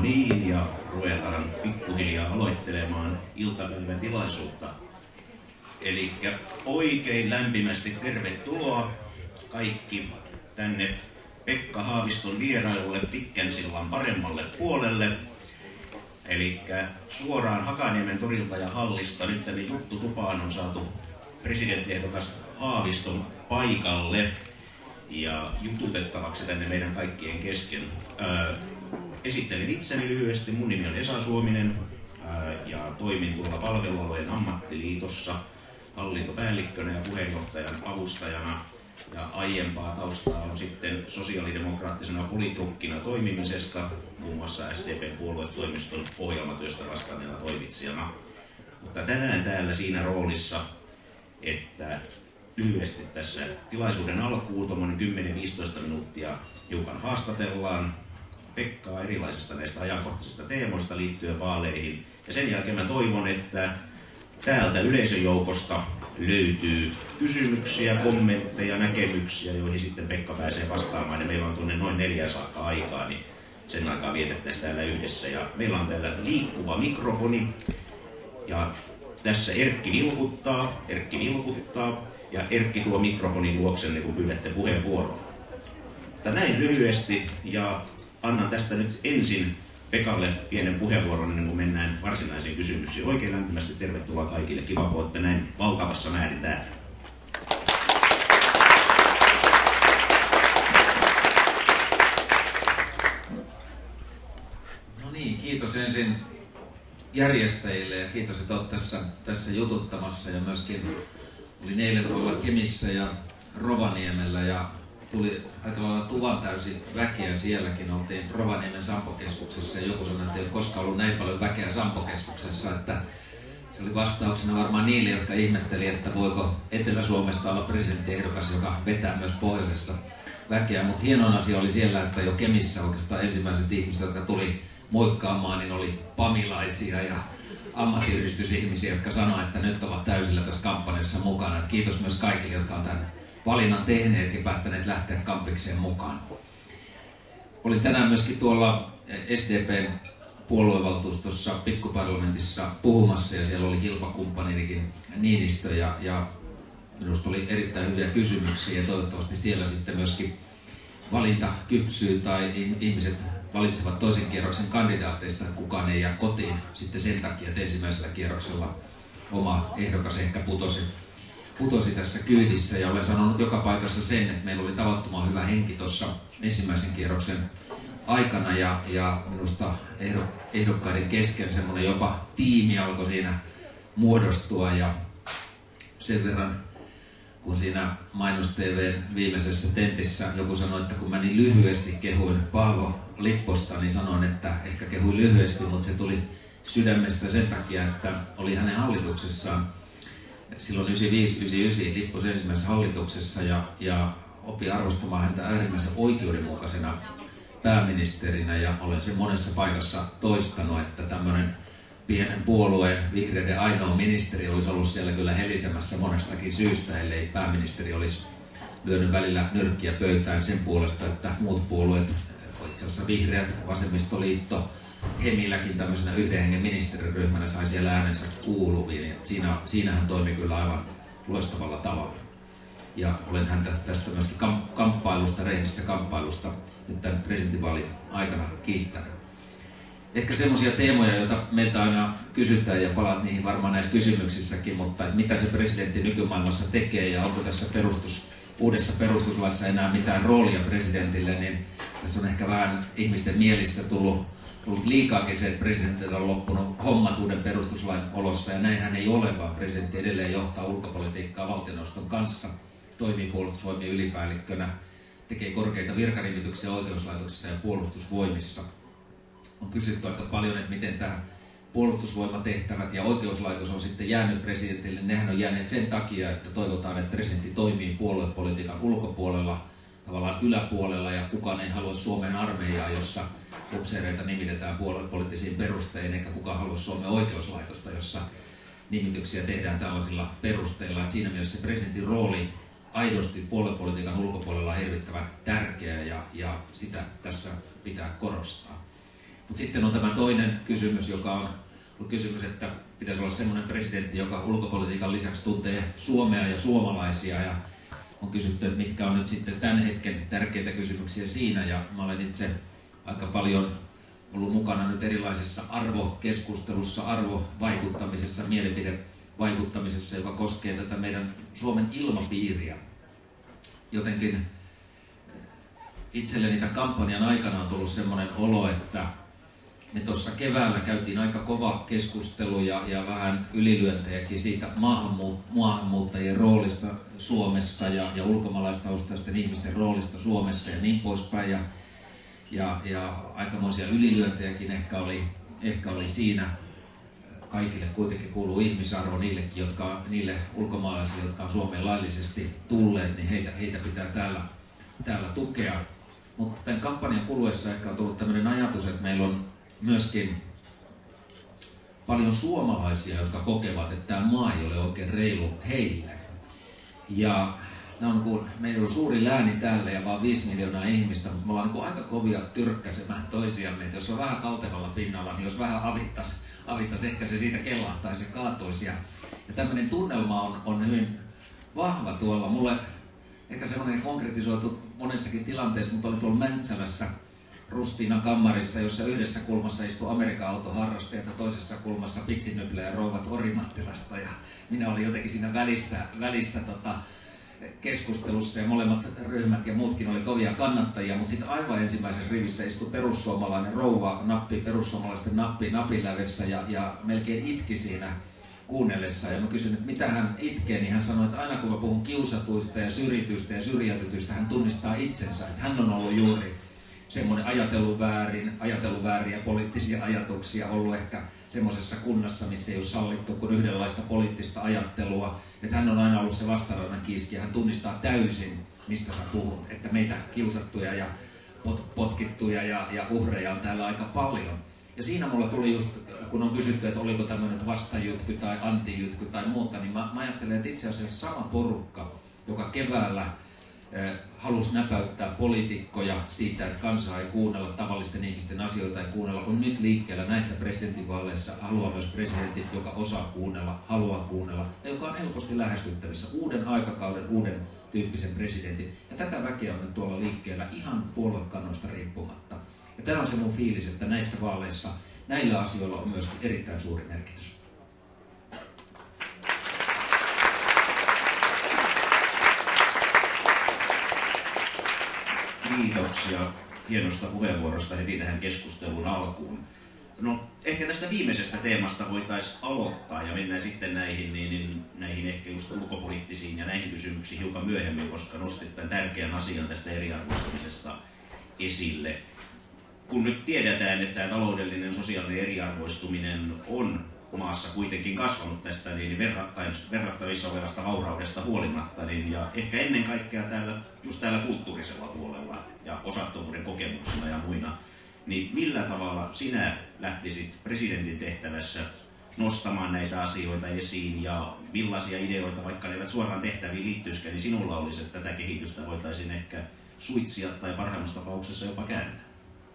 niin, ja ruvetaan pikkuhiljaa aloittelemaan iltapäivän tilaisuutta. Eli oikein lämpimästi tervetuloa kaikki tänne Pekka Haaviston vierailulle Pitkänsillan paremmalle puolelle. Eli suoraan Hakaniemen torilta ja hallista nyt tänne juttutupaan on saatu presidenttiehdokas Haaviston paikalle ja jututettavaksi tänne meidän kaikkien kesken. Esittelen itseni lyhyesti. Mun nimi on Esa Suominen ja toimin tuolla Palvelualojen ammattiliitossa hallintopäällikkönä ja puheenjohtajan avustajana. Ja aiempaa taustaa on sitten sosiaalidemokraattisena politrukkina toimimisesta, muun muassa SDP:n puoluetoimiston ohjelmatyöstä vastanneena toimitsijana. Mutta tänään täällä siinä roolissa, että lyhyesti tässä tilaisuuden alkuun, tuommoinen 10-15 minuuttia hiukan haastatellaan Pekkaa erilaisista näistä ajankohtaisista teemoista liittyen vaaleihin. Ja sen jälkeen mä toivon, että täältä yleisön joukosta löytyy kysymyksiä, kommentteja, näkemyksiä, joihin sitten Pekka pääsee vastaamaan. Ja meillä on tuonne noin 4 saakka aikaa, niin sen aikaa vietettäisiin täällä yhdessä. Ja meillä on täällä liikkuva mikrofoni. Ja tässä Erkki vilkuttaa ja Erkki tuo mikrofonin luoksenne, kun pyydätte puheenvuoroa. Mutta näin lyhyesti, ja annan tästä nyt ensin Pekalle pienen puheenvuoron ennen kuin mennään varsinaisiin kysymyksiin. Oikein lämpimästi tervetuloa kaikille. Kiva, kun olette näin valtavassa määrin täällä. No niin, kiitos ensin järjestäjille ja kiitos, että olet tässä jututtamassa. Ja myöskin olin eilen tuolla Kemissä ja Rovaniemellä ja tuli aika lailla tuvan täysi väkeä sielläkin. Oltiin Rovaniemen Sampo-keskuksessa ja joku sanoi, että ei ole koskaan ollut näin paljon väkeä Sampo-keskuksessa, että se oli vastauksena varmaan niille, jotka ihmetteli, että voiko Etelä-Suomesta olla presidenttiehdokas, joka vetää myös pohjoisessa väkeä. Mutta hieno asia oli siellä, että jo Kemissä oikeastaan ensimmäiset ihmiset, jotka tuli moikkaamaan, niin oli pamilaisia ja ammattiyhdistysihmisiä, jotka sanoivat, että nyt ovat täysillä tässä kampanjassa mukana. Et kiitos myös kaikille, jotka on tämän valinnan tehneet ja päättäneet lähteä kampikseen mukaan. Olin tänään myöskin tuolla SDP:n puoluevaltuustossa pikkuparlamentissa puhumassa ja siellä oli kilpakumppaninikin Niinistö ja minusta oli erittäin hyviä kysymyksiä ja toivottavasti siellä sitten myöskin valinta kypsyy tai ihmiset valitsevat toisen kierroksen kandidaateista, kukaan ei jää kotiin sitten sen takia, että ensimmäisellä kierroksella oma ehdokas ehkä putosi tässä kyydissä. Ja olen sanonut joka paikassa sen, että meillä oli tavattoman hyvä henki tuossa ensimmäisen kierroksen aikana ja minusta ehdokkaiden kesken semmoinen jopa tiimi alkoi siinä muodostua ja sen verran kun siinä Mainos-TV:n viimeisessä tentissä joku sanoi, että kun mä niin lyhyesti kehuin Paavo Lipposta, niin sanoin, että ehkä kehuin lyhyesti, mutta se tuli sydämestä sen takia, että oli hänen hallituksessaan silloin 95-99 Lipposen ensimmäisessä hallituksessa ja opin arvostamaan häntä äärimmäisen oikeudenmukaisena pääministerinä ja olen sen monessa paikassa toistanut, että tämmöinen pienen puolueen vihreiden ainoa ministeri olisi ollut siellä kyllä helisemässä monestakin syystä, ellei pääministeri olisi lyönyt välillä nyrkkiä pöytään sen puolesta, että muut puolueet, itse asiassa vihreät, vasemmistoliitto, Hemilläkin tämmöisenä yhden hengen ministeriryhmänä sai siellä äänensä kuuluviin. Siinä hän toimi kyllä aivan loistavalla tavalla. Ja olen häntä tästä myöskin rehdistä kamppailusta nyt tämän presidentinvaalin aikana kiittänyt. Ehkä semmoisia teemoja, joita meiltä aina kysytään ja palaat niihin varmaan näissä kysymyksissäkin, mutta mitä se presidentti nykymaailmassa tekee ja onko tässä uudessa perustuslaissa enää mitään roolia presidentille, niin tässä on ehkä vähän ihmisten mielissä tullut liikaakin se, että presidentillä on loppunut hommat uuden perustuslain olossa, ja näinhän ei ole, vaan presidentti edelleen johtaa ulkopolitiikkaa valtioneuvoston kanssa, toimii puolustusvoimien ylipäällikkönä, tekee korkeita virkanimityksiä oikeuslaitoksissa ja puolustusvoimissa. On kysytty aika paljon, että miten tämä puolustusvoimatehtävät ja oikeuslaitos on sitten jäänyt presidentille. Nehän on jääneet sen takia, että toivotaan, että presidentti toimii puoluepolitiikan ulkopuolella, tavallaan yläpuolella, ja kukaan ei halua Suomen armeijaa, jossa upseereita nimitetään puoluepoliittisiin perustein, eikä kukaan halua Suomen oikeuslaitosta, jossa nimityksiä tehdään tällaisilla perusteilla. Että siinä mielessä presidentin rooli aidosti puoluepolitiikan ulkopuolella on hirvittävän tärkeä ja sitä tässä pitää korostaa. Mutta sitten on tämä toinen kysymys, joka on kysymys, että pitäisi olla sellainen presidentti, joka ulkopolitiikan lisäksi tuntee Suomea ja suomalaisia. Ja on kysytty, että mitkä on nyt sitten tämän hetken tärkeitä kysymyksiä siinä. Ja mä olen itse aika paljon ollut mukana nyt erilaisessa arvokeskustelussa, arvovaikuttamisessa, mielipidevaikuttamisessa, joka koskee tätä meidän Suomen ilmapiiriä. Jotenkin itselleni tämän kampanjan aikana on tullut semmoinen olo, että me tuossa keväällä käytiin aika kova keskustelu ja vähän ylilyöntejäkin siitä maahanmuuttajien roolista Suomessa ja ulkomaalaistaustaisten ihmisten roolista Suomessa ja niin poispäin. Ja aikamoisia ylilyöntejäkin ehkä oli siinä. Kaikille kuitenkin kuuluu ihmisarvo niille ulkomaalaisille, jotka on Suomeen laillisesti tulleet, niin heitä pitää täällä tukea. Mutta tämän kampanjan kuluessa ehkä on tullut tämmöinen ajatus, että meillä on myöskin paljon suomalaisia, jotka kokevat, että tämä maa ei ole oikein reilu heille. Ja meillä on suuri lääni täällä ja vaan 5 miljoonaa ihmistä, mutta me ollaan aika kovia tyrkkäsemään toisiamme. Että jos on vähän kaltevalla pinnalla, niin jos vähän avittaisi ehkä se siitä kellahtaisi ja kaatoisi. Ja tämmöinen tunnelma on hyvin vahva tuolla. Mulle ehkä semmoinen konkretisoitu monessakin tilanteessa, mutta olin tuolla Mäntsälässä Rustiinan kammarissa, jossa yhdessä kulmassa istui Amerikan autoharrastajat ja toisessa kulmassa pitsinnyplejä ja rouvat Orimattilasta. Ja minä olin jotenkin siinä välissä keskustelussa ja molemmat ryhmät ja muutkin oli kovia kannattajia, mutta sitten aivan ensimmäisessä rivissä istui perussuomalainen rouva perussuomalaisten napilävessä ja melkein itki siinä kuunnellessa. Ja mä kysyin, että mitä hän itkee, niin hän sanoi, että aina kun mä puhun kiusatuista ja syrjityistä ja syrjäytetyistä, hän tunnistaa itsensä, että hän on ollut juuri semmoinen ajatellut vääriä poliittisia ajatuksia, ollut ehkä semmoisessa kunnassa, missä ei ole sallittu kuin yhdenlaista poliittista ajattelua. Että hän on aina ollut se vastarannan kiiski ja hän tunnistaa täysin, mistä sä puhut. Että meitä kiusattuja ja potkittuja ja uhreja on täällä aika paljon. Ja siinä mulla tuli just, kun on kysytty, että oliko tämmöinen vastajytky tai antijytky tai muuta, niin mä ajattelen, että itse asiassa sama porukka, joka keväällä halusi näpäyttää poliitikkoja siitä, että kansaa ei kuunnella, tavallisten ihmisten asioita ei kuunnella, on nyt liikkeellä näissä presidentinvaaleissa, haluaa myös presidentit, joka osaa kuunnella, haluaa kuunnella ja joka on helposti lähestyttävissä uuden aikakauden, uuden tyyppisen presidentin. Ja tätä väkeä on nyt tuolla liikkeellä ihan puoluekannoista riippumatta. Ja tämä on se mun fiilis, että näissä vaaleissa näillä asioilla on myös erittäin suuri merkitys. Kiitoksia hienosta puheenvuorosta heti tähän keskustelun alkuun. No, ehkä tästä viimeisestä teemasta voitaisiin aloittaa ja mennään sitten näihin ehkä just ulkopoliittisiin ja näihin kysymyksiin hiukan myöhemmin, koska nostit tämän tärkeän asian tästä eriarvoistumisesta esille. Kun nyt tiedetään, että tämä taloudellinen sosiaalinen eriarvoistuminen on maassa kuitenkin kasvanut tästä niin verrattavissa olevasta vauraudesta huolimatta, niin, ja ehkä ennen kaikkea täällä kulttuurisella puolella ja osattomuuden kokemuksilla ja muina, niin millä tavalla sinä lähtisit presidentin tehtävässä nostamaan näitä asioita esiin ja millaisia ideoita, vaikka ne eivät suoraan tehtäviin liittyisikään, niin sinulla olisi, että tätä kehitystä voitaisiin ehkä suitsia tai parhaimmassa tapauksessa jopa kääntää?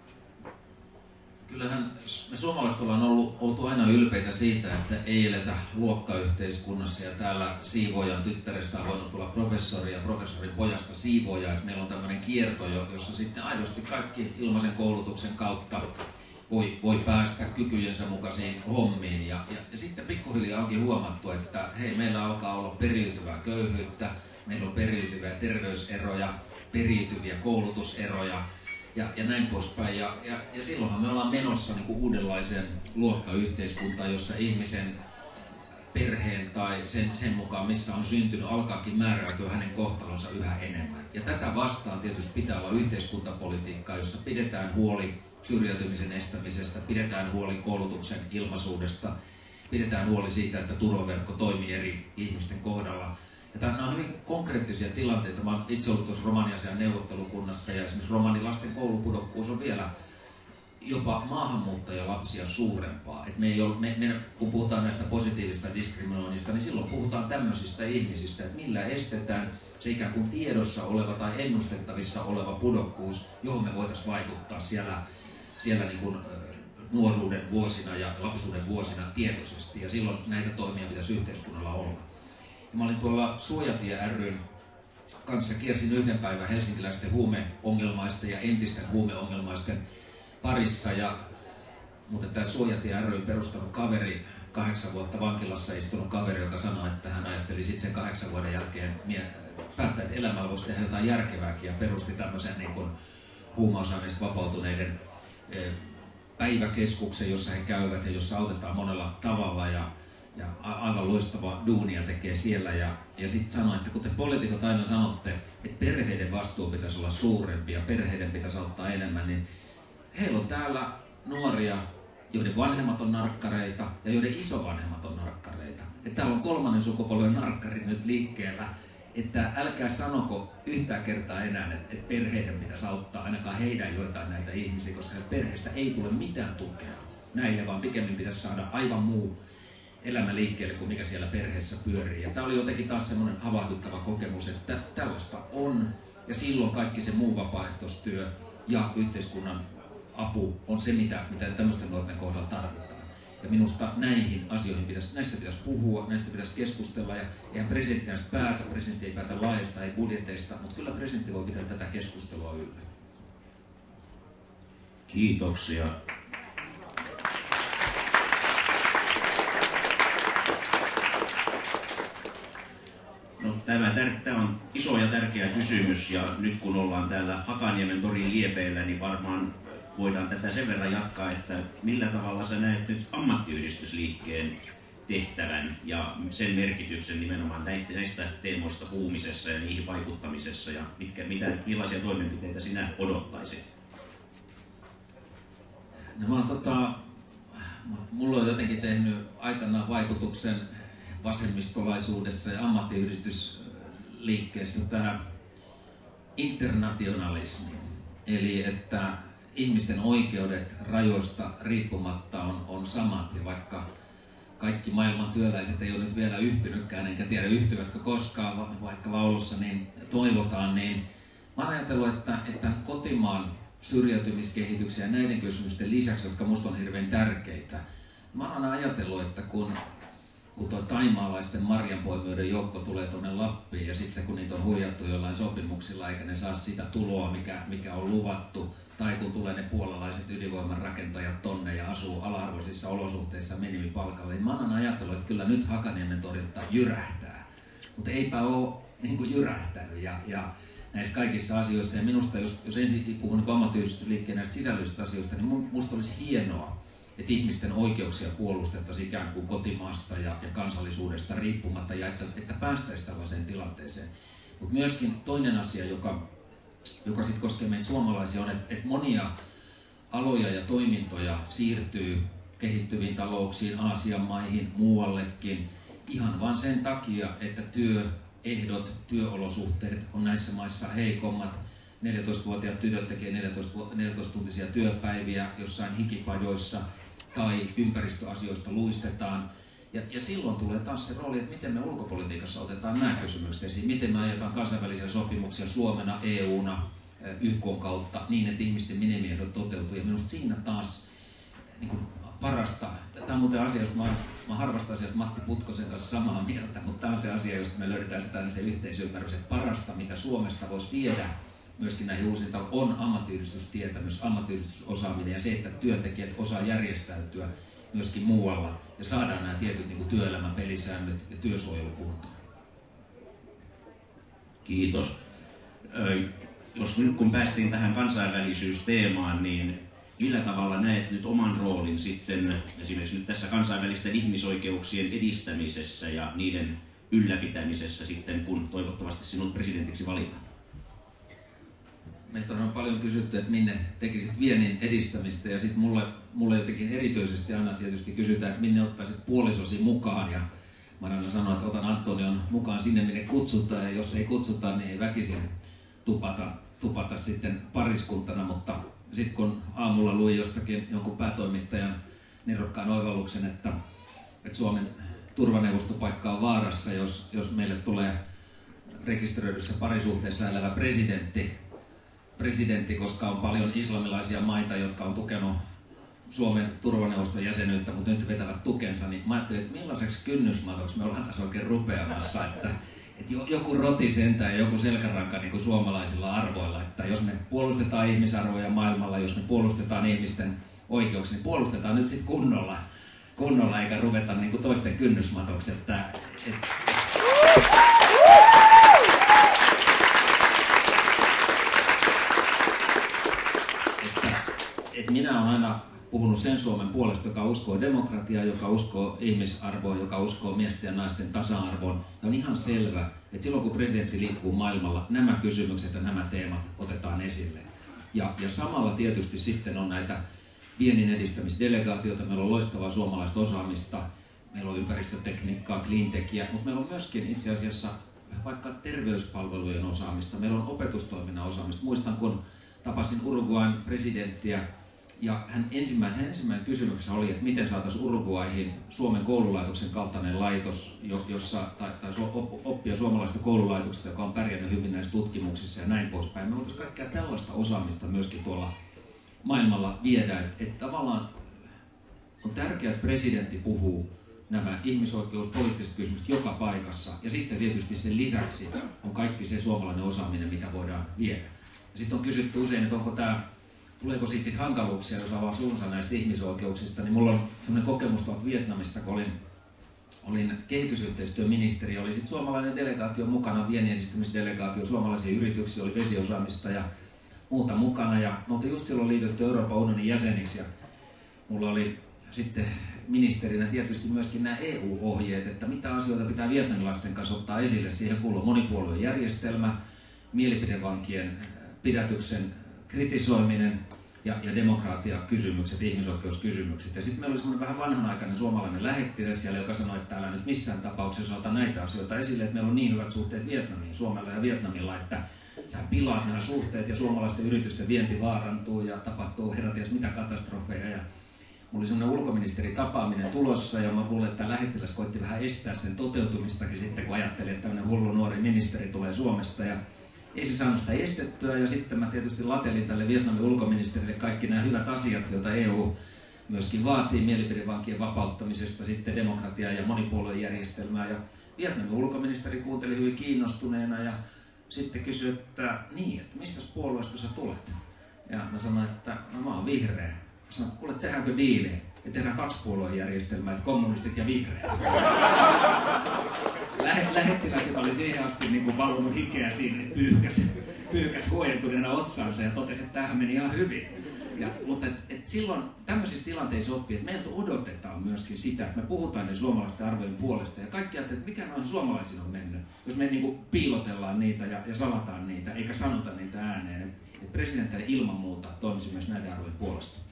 Kyllähän me suomalaiset ollaan oltu aina ylpeitä siitä, että ei eletä luokkayhteiskunnassa ja täällä siivoojan tyttärestä on voinut tulla professori ja professorin pojasta siivooja. Että meillä on tämmöinen kierto, jossa sitten aidosti kaikki ilmaisen koulutuksen kautta voi päästä kykyjensä mukaisiin hommiin. Ja sitten pikkuhiljaa onkin huomattu, että hei, meillä alkaa olla periytyvää köyhyyttä, meillä on periytyviä terveyseroja, periytyviä koulutuseroja. Ja näin poispäin. Ja silloinhan me ollaan menossa niin kuin uudenlaiseen luokkayhteiskuntaan, jossa ihmisen perheen tai sen mukaan, missä on syntynyt, alkaakin määräytyä hänen kohtalonsa yhä enemmän. Ja tätä vastaan tietysti pitää olla yhteiskuntapolitiikkaa, jossa pidetään huoli syrjäytymisen estämisestä, pidetään huoli koulutuksen ilmaisuudesta, pidetään huoli siitä, että turvaverkko toimii eri ihmisten kohdalla. Ja nämä on hyvin konkreettisia tilanteita. Mä olen itse ollut tuossa romaniasian neuvottelukunnassa ja esimerkiksi romanilasten koulupudokkuus on vielä jopa maahanmuuttajalapsia suurempaa. Et kun puhutaan näistä positiivista diskriminoinnista, niin silloin puhutaan tämmöisistä ihmisistä, että millä estetään se ikään kuin tiedossa oleva tai ennustettavissa oleva pudokkuus, johon me voitaisiin vaikuttaa siellä niin kuin nuoruuden vuosina ja lapsuuden vuosina tietoisesti, ja silloin näitä toimia pitäisi yhteiskunnalla olla. Ja mä olin tuolla Suojatie ry:n kanssa, kiersin yhden päivän helsinkiläisten huumeongelmaisten ja entisten huumeongelmaisten parissa, mutta tämä Suojatie ry:n perustanut kaveri, 8 vuotta vankilassa istunut kaveri, joka sanoi, että hän ajatteli sitten sen 8 vuoden jälkeen päättää, että elämällä voisi tehdä jotain järkevääkin, ja perusti tämmöisen niin kuin huumausaineista vapautuneiden päiväkeskuksen, jossa he käyvät ja jossa autetaan monella tavalla, ja aivan loistavaa duunia tekee siellä. Ja sitten sanoi, että kun te poliitikot aina sanotte, että perheiden vastuu pitäisi olla suurempi ja perheiden pitäisi auttaa enemmän, niin heillä on täällä nuoria, joiden vanhemmat on narkkareita ja joiden isovanhemmat on narkkareita. Että täällä on 3. sukupolven narkkarit nyt liikkeellä, että älkää sanoko yhtään kertaa enää, että perheiden pitäisi auttaa ainakaan heidän joitain näitä ihmisiä, koska perheestä ei tule mitään tukea näille, vaan pikemmin pitäisi saada aivan muu elämä liikkeelle kuin mikä siellä perheessä pyörii. Ja tämä oli jotenkin taas semmoinen havahduttava kokemus, että tällaista on, ja silloin kaikki se muu vapaaehtoistyö ja yhteiskunnan apu on se, mitä tämmöisten nuorten kohdalla tarvitaan. Ja minusta näihin asioihin näistä pitäisi puhua, näistä pitäisi keskustella, ja eihän presidentti näistä päätä, presidentti ei päätä laajasta, ei budjeteista, mutta kyllä presidentti voi pitää tätä keskustelua yllä. Kiitoksia. No, tämä on iso ja tärkeä kysymys, ja nyt kun ollaan täällä Hakaniemen torin liepeillä, niin varmaan voidaan tätä sen verran jatkaa, että millä tavalla sä näet nyt ammattiyhdistysliikkeen tehtävän ja sen merkityksen nimenomaan näistä teemoista puhumisessa ja niihin vaikuttamisessa, ja millaisia toimenpiteitä sinä odottaisit? No, mulla on jotenkin tehnyt aikanaan vaikutuksen vasemmistolaisuudessa ja ammattiyhdistysliikkeessä tämä internationalismi, eli että ihmisten oikeudet rajoista riippumatta on samat, ja vaikka kaikki maailman työläiset ei ole nyt vielä yhtynytkään, enkä tiedä yhtyvätkö koskaan, vaikka laulussa niin toivotaan, niin mä oon ajatellut, että kotimaan syrjäytymiskehityksen ja näiden kysymysten lisäksi, jotka musta on hirveän tärkeitä, mä oon ajatellut, että kun tuo taimaalaisten marjanpoimijoiden joukko tulee tuonne Lappiin, ja sitten kun niitä on huijattu jollain sopimuksilla eikä ne saa sitä tuloa, mikä on luvattu, tai kun tulee ne puolalaiset ydinvoiman rakentajat tonne ja asuu ala-arvoisissa olosuhteissa minimipalkalla, niin mä oon ajatellut, että kyllä nyt Hakaniemen torilta jyrähtää. Mutta eipä ole niin kuin jyrähtänyt ja näissä kaikissa asioissa. Ja minusta, jos ensin puhun niin ammattiyhdistysliikkeen näistä sisällöllisistä asioista, niin musta olisi hienoa, että ihmisten oikeuksia puolustettaisiin ikään kuin kotimaasta ja kansallisuudesta riippumatta, ja että päästäisiin tällaiseen tilanteeseen. Mutta myöskin toinen asia, joka sitten koskee meitä suomalaisia, on, että monia aloja ja toimintoja siirtyy kehittyviin talouksiin, Aasian maihin, muuallekin, ihan vain sen takia, että työehdot, työolosuhteet on näissä maissa heikommat. 14-vuotiaat tytöt tekee 14-tuntisia työpäiviä jossain hikipajoissa, tai ympäristöasioista luistetaan. Ja silloin tulee taas se rooli, että miten me ulkopolitiikassa otetaan nämä kysymykset esiin, miten me ajetaan kansainvälisiä sopimuksia Suomena, EUna, YK:n kautta niin, että ihmisten minimiehdot toteutuu. Ja minusta siinä taas niin kuin parasta, tämä on muuten asia, josta mä harvasta asiasta Matti Putkosen kanssa samaa mieltä, mutta tämä on se asia, josta me löydetään se yhteisymmärrys, että parasta, mitä Suomesta voisi viedä myöskin näihin uusiin on ammattiyhdistystietämys, ammattiyhdistysosaaminen ja se, että työntekijät osaa järjestäytyä myöskin muualla ja saadaan nämä tietyt niin kuin työelämän pelisäännöt ja työsuojelu kuntoon. Kiitos. Jos nyt kun päästiin tähän kansainvälisyysteemaan, niin millä tavalla näet nyt oman roolin sitten esimerkiksi nyt tässä kansainvälisten ihmisoikeuksien edistämisessä ja niiden ylläpitämisessä sitten, kun toivottavasti sinut presidentiksi valitaan? Meiltä on paljon kysytty, että minne tekisit viennin edistämistä, ja sitten mulle jotenkin erityisesti aina tietysti kysytään, että minne ottaisit puolisosi mukaan, ja mä aina sanon, että otan Antonion mukaan sinne, minne kutsutaan, ja jos ei kutsuta, niin ei väkisin tupata sitten pariskuntana, mutta sitten kun aamulla luin jostakin jonkun päätoimittajan nerokkaan oivalluksen, että Suomen turvaneuvostopaikka on vaarassa, jos meille tulee rekisteröidyssä parisuhteessa elävä presidentti, koska on paljon islamilaisia maita, jotka on tukenut Suomen turvaneuvoston jäsenyyttä, mutta nyt vetävät tukensa, niin mä ajattelin, että millaiseksi kynnysmatoksi me ollaan tässä oikein rupeamassa, että joku roti sentään ja joku selkäranka niin kuin suomalaisilla arvoilla, että jos me puolustetaan ihmisarvoja maailmalla, jos me puolustetaan ihmisten oikeuksia, niin puolustetaan nyt sitten kunnolla eikä ruveta niin kuin toisten kynnysmatoksi. Että minä olen aina puhunut sen Suomen puolesta, joka uskoo demokratiaa, joka uskoo ihmisarvoon, joka uskoo miesten ja naisten tasa-arvoon. Ja on ihan selvä, että silloin kun presidentti liikkuu maailmalla, nämä kysymykset ja nämä teemat otetaan esille. Ja samalla tietysti sitten on näitä viennin edistämisdelegaatioita, meillä on loistavaa suomalaista osaamista, meillä on ympäristötekniikkaa, cleantechiä, mutta meillä on myöskin itse asiassa vaikka terveyspalvelujen osaamista, meillä on opetustoiminnan osaamista. Muistan, kun tapasin Uruguayn presidenttiä, ja hän ensimmäinen kysymyksessä oli, että miten saataisiin Uruguayhin Suomen koululaitoksen kaltainen laitos, jossa tai oppia suomalaista koululaitoksesta, joka on pärjännyt hyvin näissä tutkimuksissa ja näin poispäin. Me voitaisiin kaikkea tällaista osaamista myöskin tuolla maailmalla viedä. Että tavallaan on tärkeää, että presidentti puhuu nämä ihmisoikeuspoliittiset kysymykset joka paikassa. Ja sitten tietysti sen lisäksi on kaikki se suomalainen osaaminen, mitä voidaan viedä. Ja sitten on kysytty usein, että tuleeko siitä sit hankaluuksia, jos avaa suunsa näistä ihmisoikeuksista, niin mulla on sellainen kokemus tuolta Vietnamista, kun olin kehitysyhteistyöministeri, ja oli sitten suomalainen delegaatio mukana, viennin edistämisdelegaatio, suomalaisia yrityksiä, oli vesiosaamista ja muuta mukana, ja me oltiin just silloin liitytty Euroopan unionin jäseniksi, ja mulla oli sitten ministerinä tietysti myöskin nämä EU-ohjeet, että mitä asioita pitää vietnamilaisten kanssa ottaa esille. Siihen kuuluu monipuoluejärjestelmä, mielipidevankien pidätyksen kritisoiminen ja demokratiakysymykset, ihmisoikeuskysymykset. Ja sitten meillä oli semmoinen vähän vanhanaikainen suomalainen lähettiläs siellä, joka sanoi, että täällä nyt missään tapauksessa ota näitä asioita esille, että meillä on niin hyvät suhteet Vietnamiin, Suomella ja Vietnamilla, että sä pilaat nämä suhteet ja suomalaisten yritysten vienti vaarantuu ja tapahtuu herraties mitä katastrofeja. Ja mulla oli semmoinen ulkoministeritapaaminen tulossa ja mä luulen, että tämä lähettiläs koitti vähän estää sen toteutumistakin sitten, kun ajatteli, että tämmöinen hullu nuori ministeri tulee Suomesta. Ja ei se saanut sitä estettyä, ja sitten mä tietysti latelin tälle Vietnamin ulkoministerille kaikki nämä hyvät asiat, joita EU myöskin vaatii mielipidevankien vapauttamisesta, sitten demokratiaa ja monipuoluejärjestelmää. Ja Vietnamin ulkoministeri kuunteli hyvin kiinnostuneena ja sitten kysyi, että mistä puolueesta sä tulet? Ja mä sanoin, että mä oon vihreä. Mä sanoin, että kuule, tehdäänkö diili? Ja tehdään 2 puoluejärjestelmää, että kommunistit ja vihreät. Lähettiläs oli siihen asti niin kuin valunut hikeä siinä, pyyhkäs huojentuneena otsaansa ja totesi, että tämähän meni ihan hyvin. Mutta silloin tämmöisissä tilanteissa oppii, että meiltä odotetaan myöskin sitä, että me puhutaan ne suomalaisten arvojen puolesta. Ja kaikki ajattelee, että mikä noihin suomalaisiin on mennyt, jos me niin kuin piilotellaan niitä ja salataan niitä, eikä sanota niitä ääneen. Että presidentti ilman muuta toimisi myös näiden arvojen puolesta.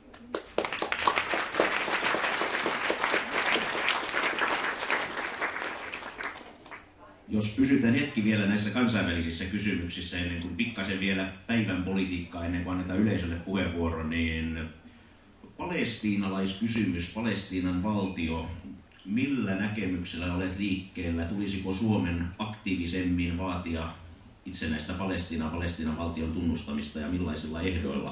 Jos pysytään hetki vielä näissä kansainvälisissä kysymyksissä, ennen kuin pikkasen vielä päivän politiikkaa, ennen kuin annetaan yleisölle puheenvuoro, niin palestiinalaiskysymys, Palestiinan valtio, millä näkemyksellä olet liikkeellä? Tulisiko Suomen aktiivisemmin vaatia itsenäistä Palestiinan valtion tunnustamista ja millaisilla ehdoilla?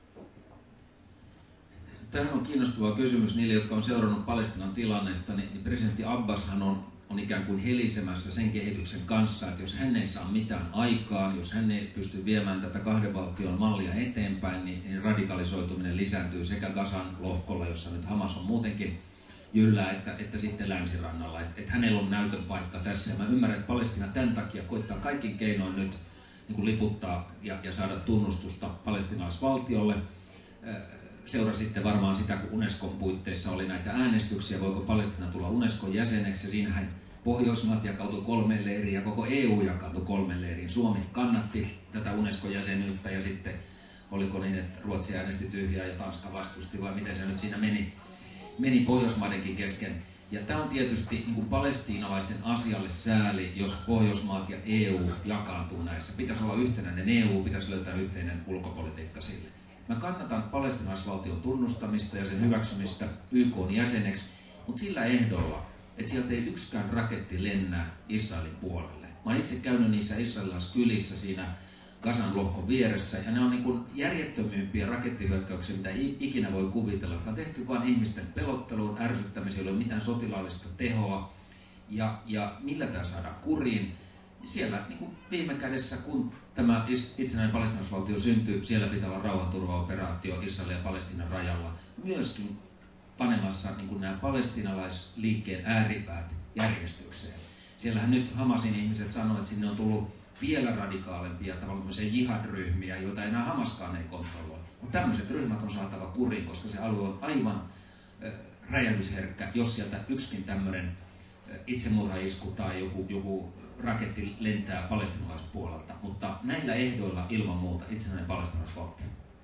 Tämä on kiinnostava kysymys niille, jotka on seurannut Palestiinan tilannesta, niin presidentti Abbashan on ikään kuin helisemässä sen kehityksen kanssa, että jos hän ei saa mitään aikaan, jos hän ei pysty viemään tätä 2 valtion mallia eteenpäin, niin radikalisoituminen lisääntyy sekä Gazan lohkolla, jossa nyt Hamas on muutenkin jyllää, että sitten länsirannalla. Että hänellä on näytön paikka tässä. Ja mä ymmärrän, että Palestiina tämän takia koittaa kaikin keinoin nyt niin kuin liputtaa ja saada tunnustusta palestiinalaisvaltiolle. Seurasi sitten varmaan sitä, kun Unescon puitteissa oli näitä äänestyksiä, voiko Palestiina tulla Unescon jäseneksi. Siinähän Pohjoismaat jakautui 3 leiriin ja koko EU jakautui 3 leiriin. Suomi kannatti tätä Unescon jäsenyyttä ja sitten oliko niin, että Ruotsi äänesti tyhjää ja Tanska vastusti vai miten se nyt siinä meni Pohjoismaidenkin kesken. Ja tämä on tietysti niin kuin palestiinalaisten asialle sääli, jos Pohjoismaat ja EU jakaantuu näissä. Pitäisi olla yhtenäinen EU, pitäisi löytää yhteinen ulkopolitiikka sille. Mä kannatan palestiinalaisvaltion tunnustamista ja sen hyväksymistä YK:n jäseneksi, mutta sillä ehdolla, että sieltä ei yksikään raketti lennä Israelin puolelle. Mä oon itse käynyt niissä israelilaiskylissä siinä Gazan lohkon vieressä. Ja ne on niin kuin järjettömyympiä rakettihyökkäyksiä, mitä ikinä voi kuvitella, jotka on tehty vain ihmisten pelotteluun, ärsyttämiseen, ei ole mitään sotilaallista tehoa. Ja millä tämä saadaan kuriin? Siellä niin kuin viime kädessä, kun tämä itsenäinen palestiinalaisvaltio syntyy, siellä pitää olla rauhanturvaoperaatio Israelin ja Palestiinan rajalla. Myöskin panemassa niin kuin nämä palestiinalaisliikkeen ääripäät järjestykseen. Siellähän nyt Hamasin ihmiset sanoivat, että sinne on tullut vielä radikaalempia tavallaan jihad-ryhmiä, joita enää Hamaskaan ei kontrolloi. Mutta tämmöiset ryhmät on saatava kuriin, koska se alue on aivan räjähdysherkkä, jos sieltä yksikin tämmöinen itsemurhaisku tai joku raketti lentää palestiinalaispuolelta. Mutta näillä ehdoilla ilman muuta itsenäinen palestiinalaisvaltio.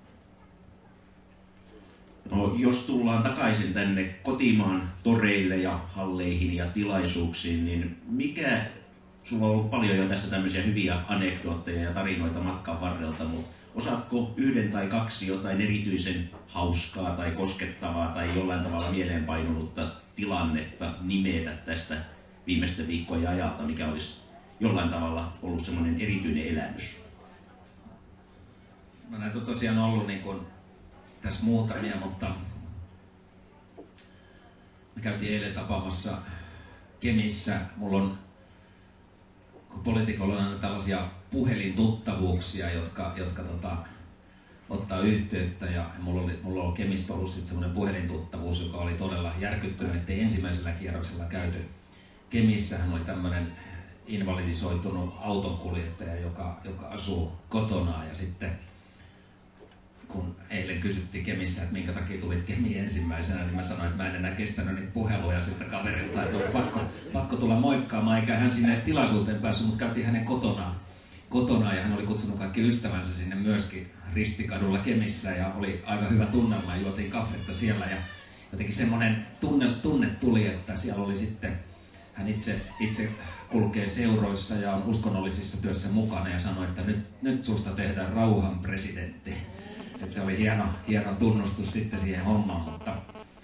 No, jos tullaan takaisin tänne kotimaan toreille ja halleihin ja tilaisuuksiin, niin mikä, sulla on ollut paljon jo tässä tämmöisiä hyviä anekdootteja ja tarinoita matkan varrelta, mutta osaatko yhden tai kaksi jotain erityisen hauskaa tai koskettavaa tai jollain tavalla mieleenpainunutta tilannetta nimetä tästä viimeisten viikkojen ajalta, mikä olisi jollain tavalla ollut semmoinen erityinen elämys? No näitä on tosiaan ollut niin kuin tässä muutamia, mutta me käytiin eilen tapaamassa Kemissä. Mulla on, kun poliitikolla on aina tällaisia puhelintuttavuuksia, jotka ottaa yhteyttä, ja mulla on Kemistä ollut sitten semmoinen puhelintuttavuus, joka oli todella järkyttynyt, ettei ensimmäisellä kierroksella käyty Kemissä. Hän oli tämmöinen invalidisoitunut autonkuljettaja, joka asuu kotonaan, ja sitten kun eilen kysyttiin Kemissä, että minkä takia tulit Kemiin ensimmäisenä, niin mä sanoin, että mä en enää kestänyt niitä puheluja siltä kaverilta, että on pakko tulla moikkaamaan, eikä hän sinne tilaisuuteen päässyt, mutta käytiin hänen kotonaan ja hän oli kutsunut kaikki ystävänsä sinne myöskin Ristikadulla Kemissä ja oli aika hyvä tunnelma ja juotiin kahvetta siellä ja jotenkin semmoinen tunne tuli, että siellä oli sitten, hän itse kulkee seuroissa ja on uskonnollisissa työssä mukana ja sanoi, että nyt susta tehdään rauhan presidentti. Että se oli hieno tunnustus sitten siihen hommaan, mutta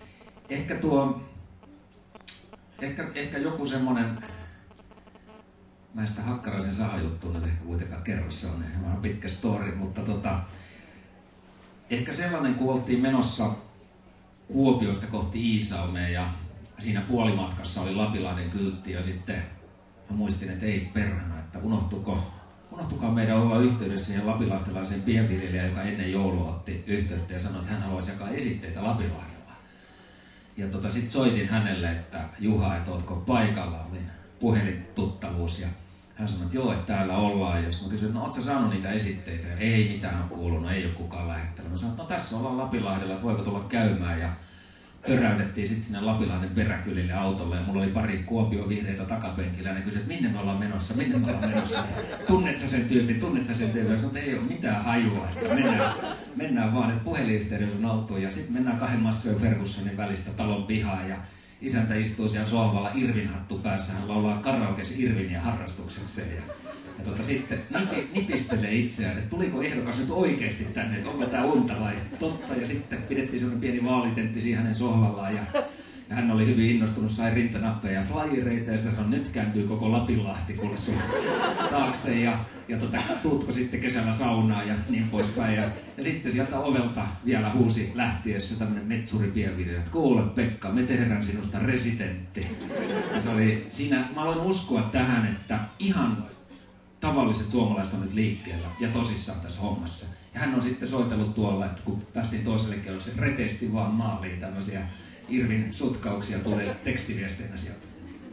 ehkä joku semmoinen, mä en sitä Hakkaraisen sahajuttua nyt ehkä kuitenkaan kerro, se on vähän pitkä story, mutta ehkä sellainen, kun oltiin menossa Kuopiosta kohti Iisalmea ja siinä puolimatkassa oli Lapinlahden kyltti ja sitten mä muistin, että ei perhana, että unohtukaa meidän olla yhteydessä siihen lapinlahtelaiseen pienviljelijään, joka ennen joulua otti yhteyttä ja sanoi, että hän haluaisi jakaa esitteitä Lapinlahdella. Ja sitten soitin hänelle, että Juha, että ootko paikalla, oli puhelintuttavuus ja hän sanoi, että joo, että täällä ollaan. Ja mä kysyin, että no ootko sä saanut niitä esitteitä? Ja ei mitään ole kuulunut, ei ole kukaan lähettänyt. Mä sanoin, että no tässä ollaan Lapinlahdella, että voiko tulla käymään. Ja töräytettiin sitten sinne Lapinlahden peräkylille autolle ja mulla oli pari Kuopion vihreitä takapenkillä ja ne kysyivät, että minne me ollaan menossa. Tunnet sä sen tyypin? Ja sanoin, että ei ole mitään hajua, että mennään vaan, että puhelinyhteydessä on oltu ja sitten mennään 2 Massojen Fergusonin välistä talon pihaan ja isäntä istuu siellä sohvalla Irvin-hattu päässä, hän laulaa karaokes Irvinia harrastuksekseen ja sitten nipistelee itseään, että tuliko ehdokas nyt oikeasti tänne, että onko tämä unta vai totta. Ja sitten pidettiin sellainen pieni vaalitentti siinä hänen sohvallaan ja hän oli hyvin innostunut, sai rintanappeja ja flyereita ja sitten sanoi, nyt kääntyy koko Lapinlahti kuule sun taakse ja tuutko sitten kesällä saunaan ja niin poispäin. Ja sitten sieltä ovelta vielä huusi lähtiessä tämmöinen metsuripienviljelijä, että kuule Pekka, me tehdään sinusta residentti. Ja se oli siinä, mä aloin uskoa tähän, että ihan tavalliset suomalaiset on nyt liikkeellä ja tosissaan tässä hommassa. Ja hän on sitten soitellut tuolla, että kun päästiin toiselle kerralla, se reteesti vaan maaliin tämmöisiä Irvin sutkauksia tulee tekstiviesteinä sieltä.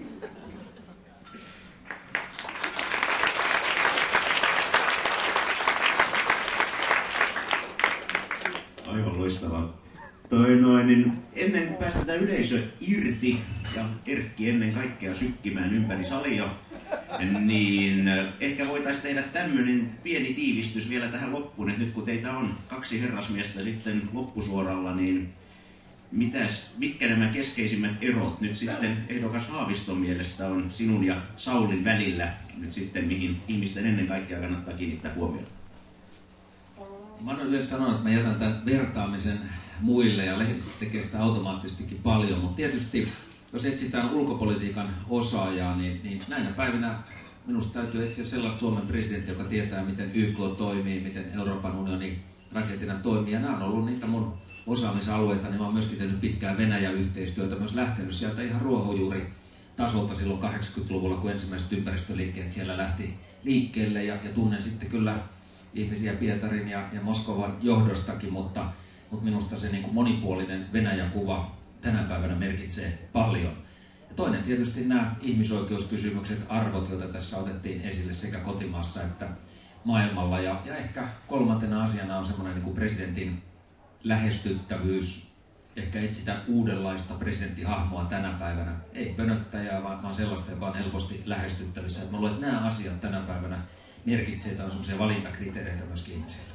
Aivan loistavaa. Niin ennen kuin päästetään yleisö irti ja Erkki ennen kaikkea sykkimään ympäri salia, niin ehkä voitaisiin tehdä tämmöinen pieni tiivistys vielä tähän loppuun, että nyt kun teitä on 2 herrasmiestä sitten loppusuoralla, niin mitkä nämä keskeisimmät erot nyt sitten ehdokas Haaviston mielestä on sinun ja Saulin välillä nyt sitten, mihin ihmisten ennen kaikkea kannattaa kiinnittää huomiota? Mä oon yleensä sanonut, että mä jätän tämän vertaamisen muille ja lehdistö tekee sitä automaattisestikin paljon, mutta tietysti jos etsitään ulkopolitiikan osaajaa, niin näinä päivinä minusta täytyy etsiä sellaista Suomen presidenttiä, joka tietää, miten YK toimii, miten Euroopan unionin rakentina toimii. Ja nämä on ollut niitä mun osaamisalueita, niin mä oon myöskin tehnyt pitkään Venäjä-yhteistyötä, myös lähtenyt sieltä ihan ruohonjuuritasolta silloin 80-luvulla, kun ensimmäiset ympäristöliikkeet siellä lähti liikkeelle. Ja tunnen sitten kyllä ihmisiä Pietarin ja Moskovan johdostakin, mutta minusta se niin kuin monipuolinen Venäjän kuva tänä päivänä merkitsee paljon. Ja toinen tietysti nämä ihmisoikeuskysymykset, arvot, joita tässä otettiin esille sekä kotimaassa että maailmalla. Ja ehkä kolmantena asiana on semmoinen niin kuin presidentin lähestyttävyys. Ehkä etsitään uudenlaista presidenttihahmoa tänä päivänä. Ei pönöttäjää, vaan sellaista, joka on helposti lähestyttävissä. Mä luulen, että nämä asiat tänä päivänä merkitsee, että on semmoisia valintakriteereitä myöskin ihmisille.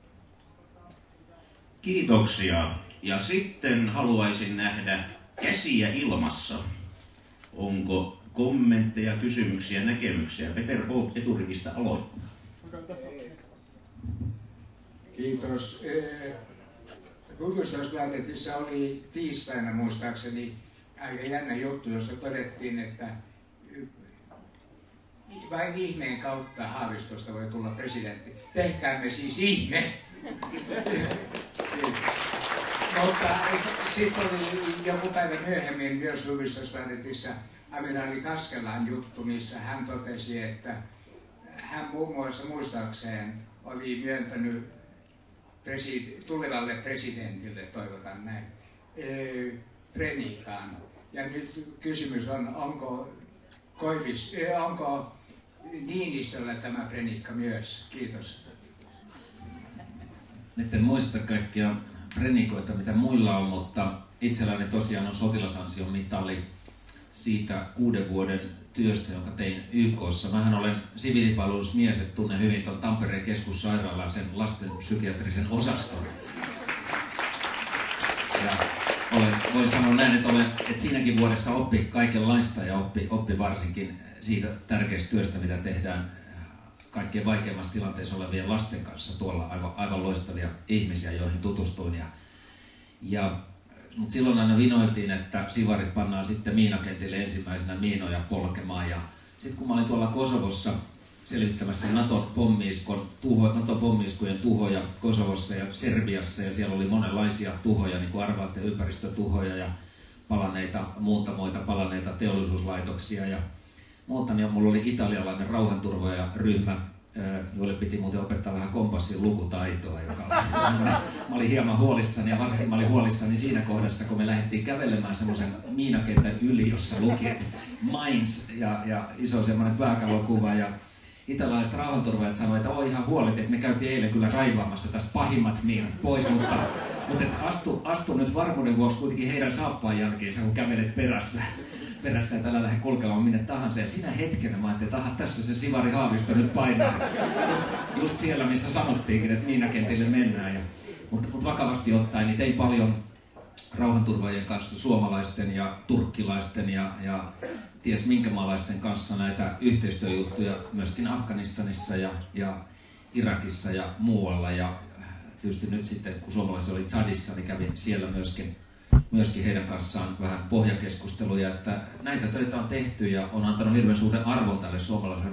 Kiitoksia. Ja sitten haluaisin nähdä käsiä ilmassa. Onko kommentteja, kysymyksiä, näkemyksiä? Peter Holt eturivistä aloittaa. Kiitos. Hufvudstadsbladetissa oli tiistaina muistaakseni aika jännä juttu, jossa todettiin, että vain ihmeen kautta Haavistosta voi tulla presidentti. Tehkäämme siis ihme! Mutta sitten oli joku päivä myöhemmin myös Hufvudstadsbladetissa amiraali Kaskelan juttu, missä hän totesi, että hän muun muassa muistaakseen oli myöntänyt tulevalle presidentille, toivotan näin, prenikan. Ja nyt kysymys on, onko Niinistöllä tämä prenikka myös? Kiitos. Nyt en muista kaikkia prenikoita, mitä muilla on, mutta itselläni tosiaan on sotilasansion mitali siitä 6 vuoden työstä, jonka tein YK:ssa. Mähän olen siviilipalvelusmies, että tunnen hyvin tuon Tampereen keskussairaalan sen lasten psykiatrisen osaston. Ja voin sanoa näin, että siinäkin vuodessa oppi kaikenlaista ja oppi varsinkin siitä tärkeästä työstä, mitä tehdään kaikkein vaikeimmassa tilanteessa olevien lasten kanssa. Tuolla aivan loistavia ihmisiä, joihin tutustuin. Mutta silloin aina vinoiltiin, että sivarit pannaan sitten miinakentille ensimmäisenä miinoja polkemaan. Ja sitten kun mä olin tuolla Kosovossa selvittämässä NATO-pommiiskujen tuhoja Kosovossa ja Serbiassa, ja siellä oli monenlaisia tuhoja, niin kuin arvaatte, ympäristötuhoja ja muuntamoita, palaneita teollisuuslaitoksia ja muuta, niin mulla oli italialainen rauhanturvaajaryhmä, joille piti muuten opettaa vähän kompassin lukutaitoa, mä olin hieman huolissani, ja varsinkin mä olin huolissani siinä kohdassa, kun me lähdettiin kävelemään semmoisen miinakentän yli, jossa luki Mines ja iso semmoinen pääkallokuva, ja italialaiset rauhanturvaajat sanoivat, että ihan huolet, että me käytiin eilen kyllä raivaamassa tästä pahimmat miinat pois, mutta astu nyt varmuuden vuoksi kuitenkin heidän saappaan jälkeen, kun kävelet perässä ja tällä lähde kulkemaan minne tahansa. Ja sinä hetkenä mä ajattelin, että tässä se Sivari Haavisto nyt painaa. Just siellä, missä sanottiinkin, että miinakentille mennään. Mutta vakavasti ottaen, niin tein paljon rauhanturvaajien kanssa, suomalaisten ja turkkilaisten ja ties minkämaalaisten kanssa näitä yhteistyöjuttuja myöskin Afganistanissa ja Irakissa ja muualla. Ja tietysti nyt sitten, kun suomalaisia oli Tsadissa, niin kävin siellä myöskin heidän kanssaan vähän pohjakeskusteluja, että näitä töitä on tehty ja on antanut hirveän suuren arvon tälle suomalaiselle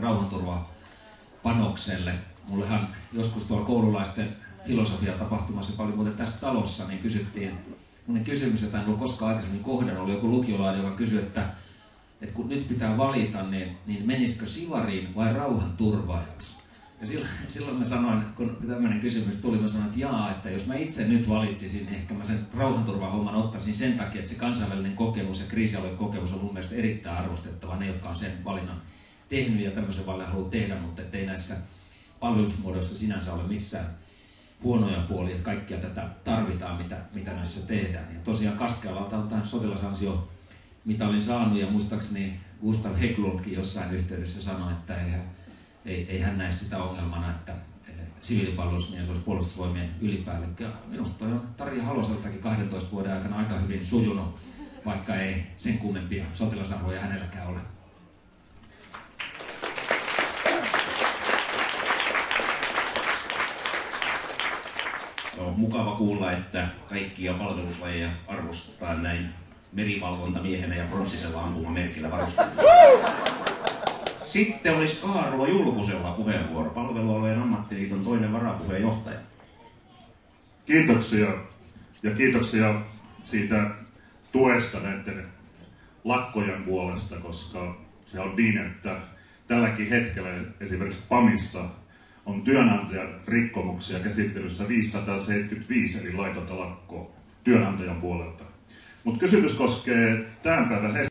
rauhanturvapanokselle. Mullehan joskus tuolla koululaisten filosofiatapahtumassa paljon muuten tässä talossa, niin kysyttiin kysymys, jota en ollut koskaan aikaisemmin kohdannut, oli joku lukiolainen, joka kysyi, että kun nyt pitää valita, niin menisikö sivariin vai rauhanturvaajaksi? Ja silloin mä sanoin, kun tämmöinen kysymys tuli, mä sanoin, että jos mä itse nyt valitsisin, niin ehkä mä sen rauhanturvahomman ottaisin sen takia, että se kansainvälinen kokemus ja kriisialuekokemus on mun mielestä erittäin arvostettava. Ne, jotka on sen valinnan tehnyt ja tämmöisen valinnan haluaa tehdä, mutta ei näissä palvelusmuodoissa sinänsä ole missään huonoja puolia, että kaikkia tätä tarvitaan, mitä näissä tehdään. Ja tosiaan Kaskealalta on tämän sotilasansio mitalin saanut, ja muistaakseni Gustav Hägglundkin jossain yhteydessä sanoi, että ei hän näe sitä ongelmana, että siviilipalvelusmies olisi puolustusvoimien ylipäällikkö. Minusta toi on Tarja Haloseltakin 12 vuoden aikana aika hyvin sujunut, vaikka ei sen kummempia sotilasarvoja hänelläkään ole. On mukava kuulla, että kaikkia palveluslajeja arvostetaan näin merivalvontamiehenä ja pronssisella ampumamerkillä varustettuna. Sitten olisi Kaarlo Julkusella puheenvuoro, palvelualueen ammattiliiton toinen varapuheenjohtaja. Kiitoksia ja kiitoksia siitä tuesta näiden lakkojen puolesta, koska se on niin, että tälläkin hetkellä esimerkiksi PAMissa on työnantajan rikkomuksia käsittelyssä 575 eli laitonta lakkoa työnantajan puolelta. Mutta kysymys koskee tämän päivän